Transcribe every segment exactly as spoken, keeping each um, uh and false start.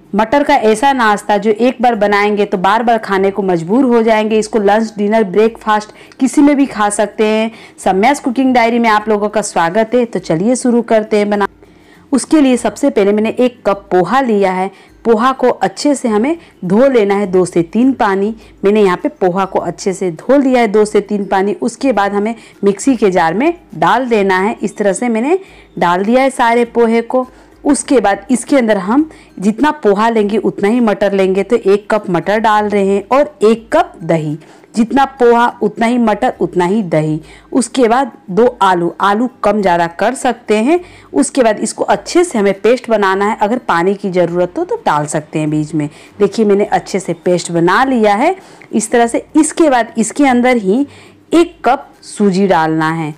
मटर का ऐसा नाश्ता जो एक बार बनाएंगे तो बार बार खाने को मजबूर हो जाएंगे। इसको लंच, डिनर, ब्रेकफास्ट किसी में भी खा सकते हैं। सम्यास कुकिंग डायरी में आप लोगों का स्वागत है। तो चलिए शुरू करते हैं बना। उसके लिए सबसे पहले मैंने एक कप पोहा लिया है। पोहा को अच्छे से हमें धो लेना है, दो से तीन पानी। मैंने यहाँ पे पोहा को अच्छे से धो लिया है, दो से तीन पानी। उसके बाद हमें मिक्सी के जार में डाल देना है। इस तरह से मैंने डाल दिया है सारे पोहे को। उसके बाद इसके अंदर हम जितना पोहा लेंगे उतना ही मटर लेंगे। तो एक कप मटर डाल रहे हैं और एक कप दही। जितना पोहा उतना ही मटर उतना ही दही। उसके बाद दो आलू, आलू कम ज़्यादा कर सकते हैं। उसके बाद इसको अच्छे से हमें पेस्ट बनाना है। अगर पानी की ज़रूरत हो तो डाल सकते हैं बीच में। देखिए मैंने अच्छे से पेस्ट बना लिया है इस तरह से। इसके बाद इसके अंदर ही एक कप सूजी डालना है।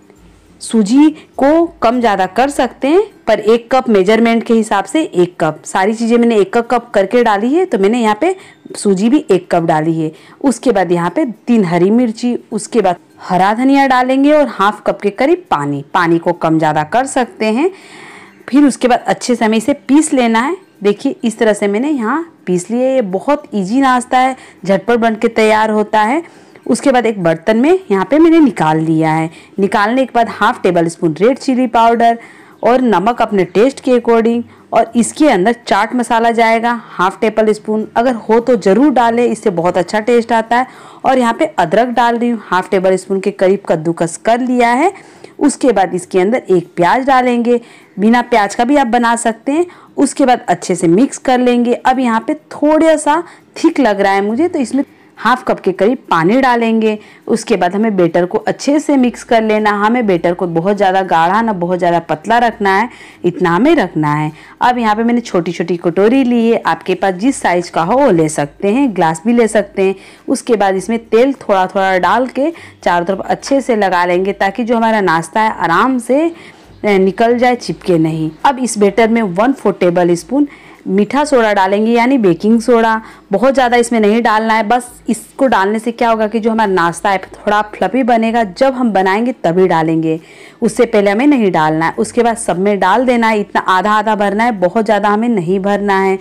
सूजी को कम ज़्यादा कर सकते हैं, पर एक कप मेजरमेंट के हिसाब से एक कप। सारी चीज़ें मैंने एक एक कप करके डाली है, तो मैंने यहाँ पे सूजी भी एक कप डाली है। उसके बाद यहाँ पे तीन हरी मिर्ची, उसके बाद हरा धनिया डालेंगे और हाफ कप के करीब पानी। पानी को कम ज़्यादा कर सकते हैं। फिर उसके बाद अच्छे से हमें इसे पीस लेना है। देखिए इस तरह से मैंने यहाँ पीस लिए। ये बहुत ईजी नाश्ता है, झटपट बन के तैयार होता है। उसके बाद एक बर्तन में यहाँ पे मैंने निकाल लिया है। निकालने के बाद half tablespoon red chilli powder और नमक अपने टेस्ट के अकॉर्डिंग, और इसके अंदर चाट मसाला जाएगा हाफ टेबल स्पून। अगर हो तो ज़रूर डालें, इससे बहुत अच्छा टेस्ट आता है। और यहाँ पे अदरक डाल रही हूँ, हाफ टेबल स्पून के करीब कद्दूकस कर लिया है। उसके बाद इसके अंदर एक प्याज डालेंगे, बिना प्याज का भी आप बना सकते हैं। उसके बाद अच्छे से मिक्स कर लेंगे। अब यहाँ पे थोड़ा सा थिक लग रहा है मुझे, तो इसमें हाफ कप के करीब पानी डालेंगे। उसके बाद हमें बेटर को अच्छे से मिक्स कर लेना। हमें बेटर को बहुत ज़्यादा गाढ़ा ना बहुत ज़्यादा पतला रखना है, इतना हमें रखना है। अब यहाँ पे मैंने छोटी छोटी कटोरी ली है, आपके पास जिस साइज का हो वो ले सकते हैं, ग्लास भी ले सकते हैं। उसके बाद इसमें तेल थोड़ा थोड़ा डाल के चारों तरफ अच्छे से लगा लेंगे, ताकि जो हमारा नाश्ता है आराम से निकल जाए, चिपके नहीं। अब इस बेटर में वन फोर टेबल स्पून मीठा सोडा डालेंगे, यानी बेकिंग सोडा। बहुत ज़्यादा इसमें नहीं डालना है, बस इसको डालने से क्या होगा कि जो हमारा नाश्ता है थोड़ा फ्लफी बनेगा। जब हम बनाएंगे तभी डालेंगे, उससे पहले हमें नहीं डालना है। उसके बाद सब में डाल देना है, इतना आधा आधा भरना है, बहुत ज़्यादा हमें नहीं भरना है।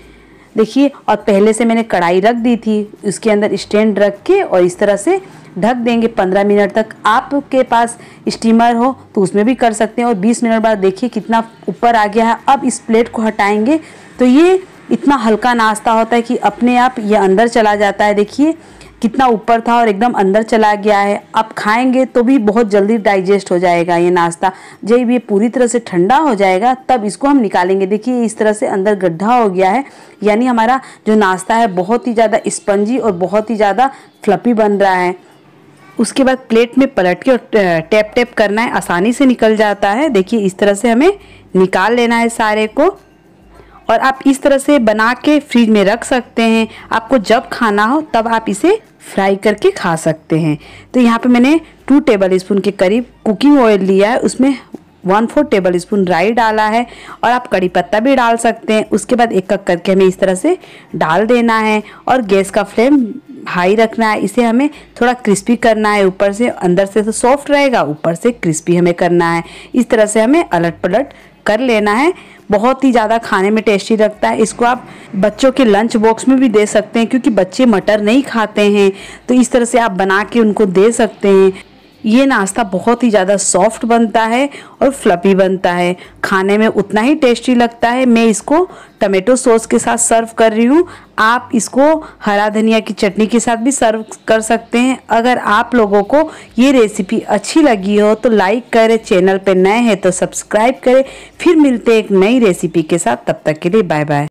देखिए, और पहले से मैंने कढ़ाई रख दी थी, उसके अंदर स्टैंड रख के और इस तरह से ढक देंगे पंद्रह मिनट तक। आपके पास स्टीमर हो तो उसमें भी कर सकते हैं। और बीस मिनट बाद देखिए कितना ऊपर आ गया है। अब इस प्लेट को हटाएंगे तो ये इतना हल्का नाश्ता होता है कि अपने आप ये अंदर चला जाता है। देखिए कितना ऊपर था और एकदम अंदर चला गया है। आप खाएंगे तो भी बहुत जल्दी डाइजेस्ट हो जाएगा ये नाश्ता। जब ये पूरी तरह से ठंडा हो जाएगा तब इसको हम निकालेंगे। देखिए इस तरह से अंदर गड्ढा हो गया है, यानी हमारा जो नाश्ता है बहुत ही ज़्यादा स्पंजी और बहुत ही ज़्यादा फ्लफी बन रहा है। उसके बाद प्लेट में पलट के और टैप टैप करना है, आसानी से निकल जाता है। देखिए इस तरह से हमें निकाल लेना है सारे को। और आप इस तरह से बना के फ्रिज में रख सकते हैं। आपको जब खाना हो तब आप इसे फ्राई करके खा सकते हैं। तो यहाँ पे मैंने टू टेबल स्पून के करीब कुकिंग ऑयल लिया है, उसमें वन फोर टेबल स्पून राई डाला है, और आप कड़ी पत्ता भी डाल सकते हैं। उसके बाद एक एक करके हमें इस तरह से डाल देना है और गैस का फ्लेम हाई रखना है। इसे हमें थोड़ा क्रिस्पी करना है, ऊपर से अंदर से तो सॉफ्ट रहेगा, ऊपर से क्रिस्पी हमें करना है। इस तरह से हमें अलट पलट कर लेना है। बहुत ही ज़्यादा खाने में टेस्टी लगता है। इसको आप बच्चों के लंच बॉक्स में भी दे सकते हैं, क्योंकि बच्चे मटर नहीं खाते हैं, तो इस तरह से आप बना के उनको दे सकते हैं। ये नाश्ता बहुत ही ज़्यादा सॉफ्ट बनता है और फ्लफी बनता है, खाने में उतना ही टेस्टी लगता है। मैं इसको टमाटो सॉस के साथ सर्व कर रही हूँ। आप इसको हरा धनिया की चटनी के साथ भी सर्व कर सकते हैं। अगर आप लोगों को ये रेसिपी अच्छी लगी हो तो लाइक करें, चैनल पे नए हैं तो सब्सक्राइब करें। फिर मिलते हैं एक नई रेसिपी के साथ, तब तक के लिए बाय बाय।